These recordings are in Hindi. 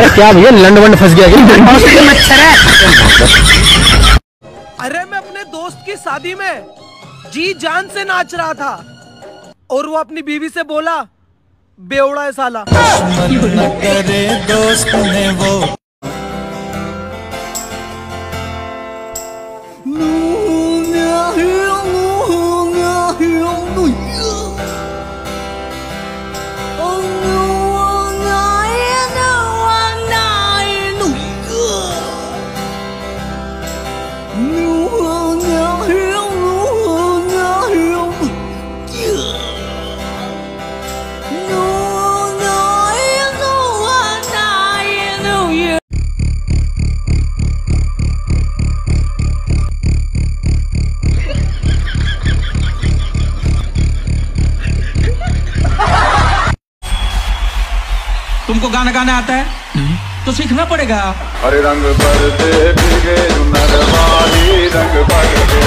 अरे क्या भैया लंड वंड फंस गया क्या? मच्छर है। अरे मैं अपने दोस्त की शादी में जी जान से नाच रहा था और वो अपनी बीवी से बोला बेवड़ा है साला। न करे दोस्त ने वो तुमको गाना गाना आता है तो सीखना पड़ेगा। हरे रंग बरसे भीगे नरवाली रंग बरसे।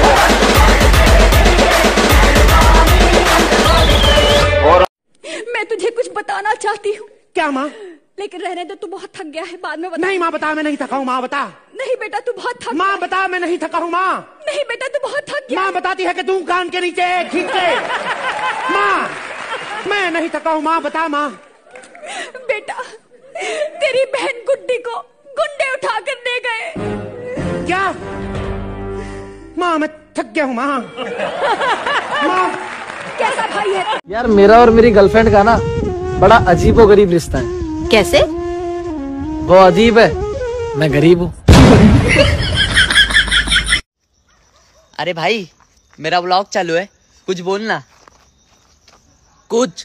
मैं तुझे कुछ बताना चाहती हूँ। क्या माँ? लेकिन रहने दो, तू बहुत थक गया है, बाद में बता। नहीं माँ बता, मैं नहीं थका हूँ। माँ बता। नहीं बेटा तू बहुत थक। माँ बता, मैं नहीं थका हूँ। माँ नहीं बेटा तू बहुत थक गया। माँ बताती है कि तू कान के नीचे खींच के। माँ मैं नहीं थका हूँ। माँ बता। माँ बेटा तेरी बहन गुड्डी को गुंडे उठा कर ले गए। क्या? माँ मैं थक गया हूँ। माँ माँ कैसा भाई है? यार मेरा और मेरी गर्लफ्रेंड का ना बड़ा अजीब और गरीब रिश्ता है। कैसे? वो अजीब है, मैं गरीब हूँ। अरे भाई मेरा व्लॉग चालू है, कुछ बोलना। कुछ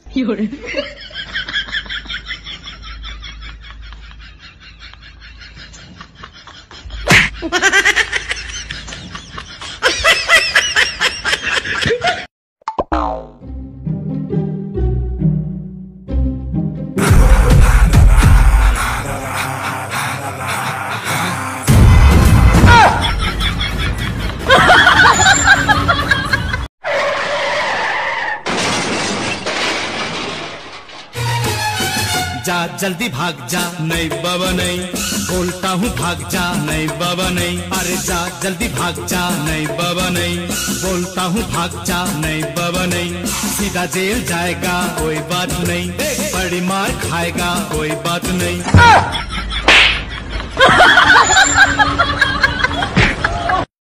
जा जल्दी भाग जा, नहीं बाबा नहीं, बोलता हूँ भाग जा, नहीं बाबा नहीं, अरे जा जल्दी भाग जा, नहीं बाबा नहीं, बोलता हूँ भाग जा, नहीं बाबा नहीं, सीधा जेल जाएगा कोई बात नहीं, बड़ी मार खाएगा कोई बात नहीं।